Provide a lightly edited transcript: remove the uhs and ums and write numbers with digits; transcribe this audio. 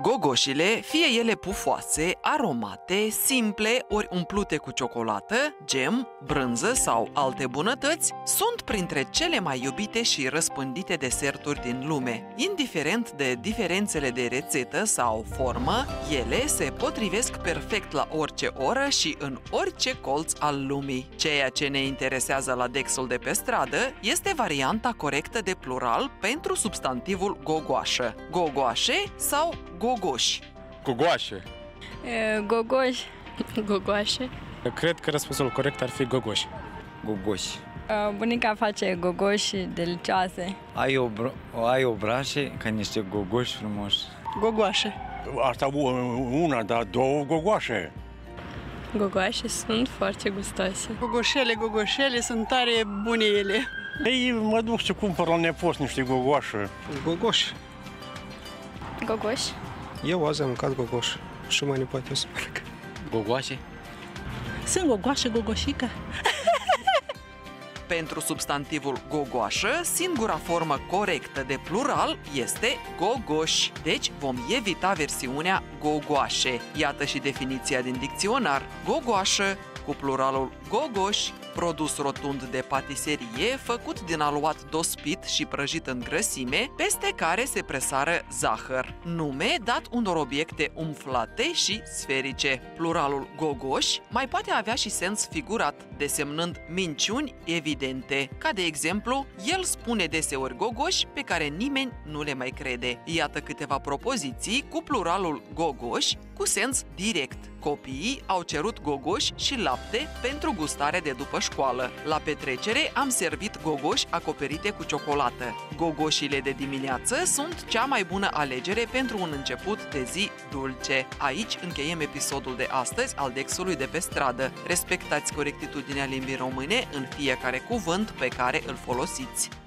Gogoșile, fie ele pufoase, aromate, simple ori umplute cu ciocolată, gem, brânză sau alte bunătăți, sunt printre cele mai iubite și răspândite deserturi din lume. Indiferent de diferențele de rețetă sau formă, ele se potrivesc perfect la orice oră și în orice colț al lumii. Ceea ce ne interesează la Dexul de pe stradă este varianta corectă de plural pentru substantivul gogoașă. Gogoașe sau gogoși? Gogoașe. Gogoși. Gogoașe. Cred că răspunsul corect ar fi gogoși. Gogoși. Bunica face gogoși delicioase. Ai o brașe ca niște gogoși frumoși. Gogoașe. Asta una, dar două gogoașe. Gogoașe sunt foarte gustoase. Gogoșele, sunt tare bune ele. Ei, mă duc să cumpăr la nepost niște gogoașe. Gogoși. Gogoși? Eu azi am mâncat gogoși și mai poate o să mănânc. Gogoașe? Sunt gogoașe, gogoșică. Pentru substantivul gogoașă, singura formă corectă de plural este gogoși. Deci vom evita versiunea gogoașe. Iată și definiția din dicționar. Gogoașă, cu pluralul gogoși, produs rotund de patiserie, făcut din aluat dospit și prăjit în grăsime, peste care se presară zahăr. Nume dat unor obiecte umflate și sferice. Pluralul gogoși mai poate avea și sens figurat, desemnând minciuni evidente, ca de exemplu, el spune deseori gogoși pe care nimeni nu le mai crede. Iată câteva propoziții cu pluralul gogoși cu sens direct. Copiii au cerut gogoși și lapte pentru gustare de după școală. La petrecere am servit gogoși acoperite cu ciocolată. Gogoșile de dimineață sunt cea mai bună alegere pentru un început de zi dulce. Aici încheiem episodul de astăzi al Dexului de pe stradă. Respectați corectitudinea limbii române în fiecare cuvânt pe care îl folosiți.